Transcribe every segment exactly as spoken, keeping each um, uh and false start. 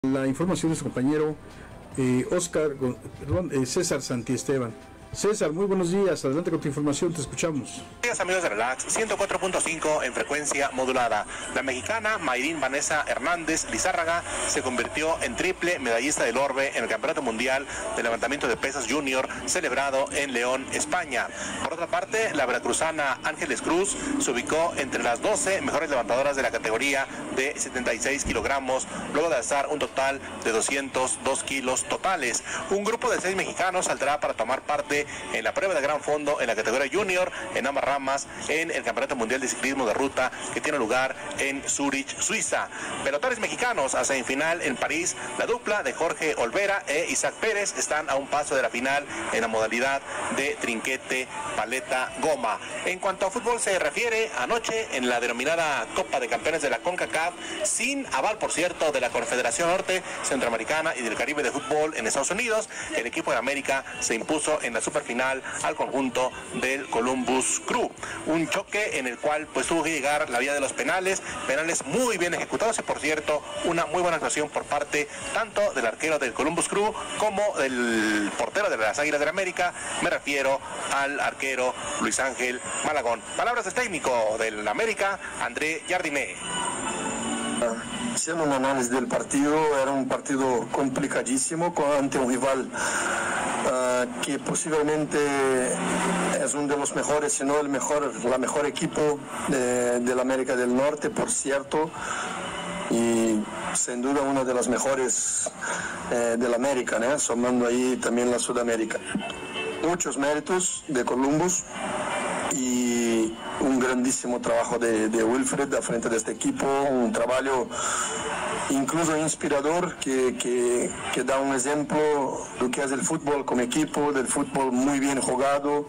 La información de su compañero eh, Oscar, perdón, eh, César Santiesteban. César, muy buenos días, adelante con tu información, te escuchamos. Buenos días, amigos de Relax, ciento cuatro punto cinco en frecuencia modulada. La mexicana Mayrín Vanessa Hernández Lizárraga se convirtió en triple medallista del orbe en el Campeonato Mundial de Levantamiento de Pesas Junior celebrado en León, España. Por otra parte, la veracruzana Ángeles Cruz se ubicó entre las doce mejores levantadoras de la categoría de setenta y seis kilogramos, luego de alzar un total de doscientos dos kilos totales. Un grupo de seis mexicanos saldrá para tomar parte en la prueba de gran fondo en la categoría junior en ambas ramas en el Campeonato Mundial de Ciclismo de Ruta que tiene lugar en Zurich, Suiza. Pelotores mexicanos a semifinal en París. La dupla de Jorge Olvera e Isaac Pérez están a un paso de la final en la modalidad de trinquete, paleta, goma. En cuanto a fútbol se refiere, anoche en la denominada Copa de Campeones de la CONCACAF, sin aval por cierto de la Confederación Norte, Centroamericana y del Caribe de Fútbol en Estados Unidos, el equipo de América se impuso en la superfinal al conjunto del Columbus Crew. Un choque en el cual pues tuvo que llegar la vía de los penales, penales muy bien ejecutados y por cierto una muy buena actuación por parte tanto del arquero del Columbus Crew como del portero de las Águilas del América, me refiero al arquero Luis Ángel Malagón. Palabras del técnico del América, André Jardiné. Haciendo un análisis del partido, era un partido complicadísimo ante un rival uh, que posiblemente es uno de los mejores, si no el mejor, la mejor equipo de, de la América del Norte, por cierto, y sin duda una de las mejores eh, de la América, ¿no? Sumando ahí también la Sudamérica. Muchos méritos de Columbus y un grandísimo trabajo de, de Wilfred a frente de este equipo, un trabajo incluso inspirador que, que, que da un ejemplo de lo que es el fútbol como equipo, del fútbol muy bien jugado,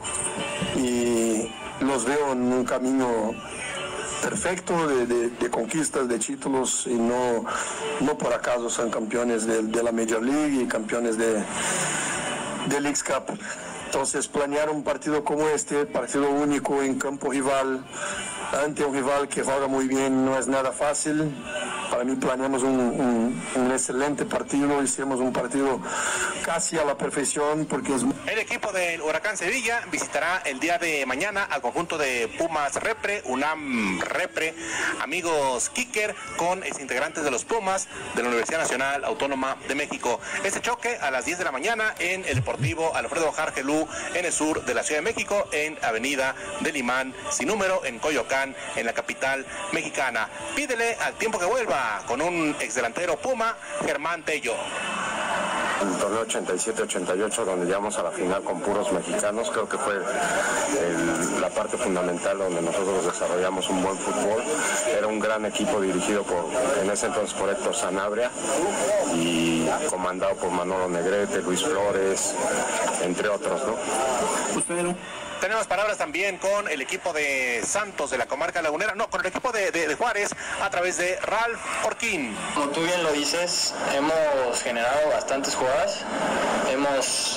y los veo en un camino perfecto de, de, de conquistas, de títulos, y no, no por acaso son campeones de, de la Major League y campeones de, de Leagues Cup. Entonces, planear un partido como este, partido único en campo rival, ante un rival que juega muy bien, no es nada fácil. Para mí planeamos un, un, un excelente partido, hicimos un partido casi a la perfección porque es... El equipo del Huracán Sevilla visitará el día de mañana al conjunto de Pumas Repre, UNAM Repre, amigos Kicker, con integrantes de los Pumas de la Universidad Nacional Autónoma de México. Este choque a las diez de la mañana en el Deportivo Alfredo Jargelú, en el sur de la Ciudad de México, en Avenida del Imán, sin número, en Coyoacán, en la capital mexicana. Pídele al tiempo que vuelva con un exdelantero Puma, Germán Tello. El torneo ochenta y siete ochenta y ocho, donde llegamos a la final con puros mexicanos, creo que fue el, la parte fundamental donde nosotros desarrollamos un buen fútbol. Era un gran equipo dirigido por, en ese entonces, por Héctor Sanabria y comandado por Manolo Negrete, Luis Flores, entre otros, ¿no? Tenemos palabras también con el equipo de Santos de la comarca lagunera, no, con el equipo de, de, de Juárez a través de Ralph Orquín. Como tú bien lo dices, hemos generado bastantes jugadas, hemos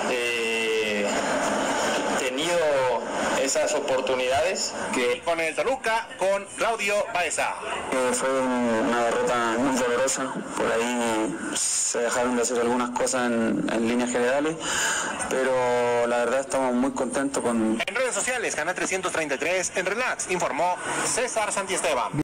eh, tenido esas oportunidades. Que... Con el Toluca, con Claudio Baeza. Eh, fue un, una derrota muy dolorosa, por ahí se dejaron de hacer algunas cosas en, en líneas generales, pero la verdad estamos muy contentos con... En redes sociales, Canal trescientos treinta y tres, en Relax, informó César Santiesteban.